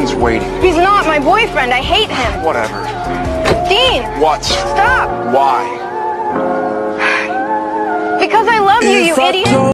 boyfriend's waiting. He's not my boyfriend. I hate him. Whatever. Dean! What? Stop! Why? Because I love you, you idiot!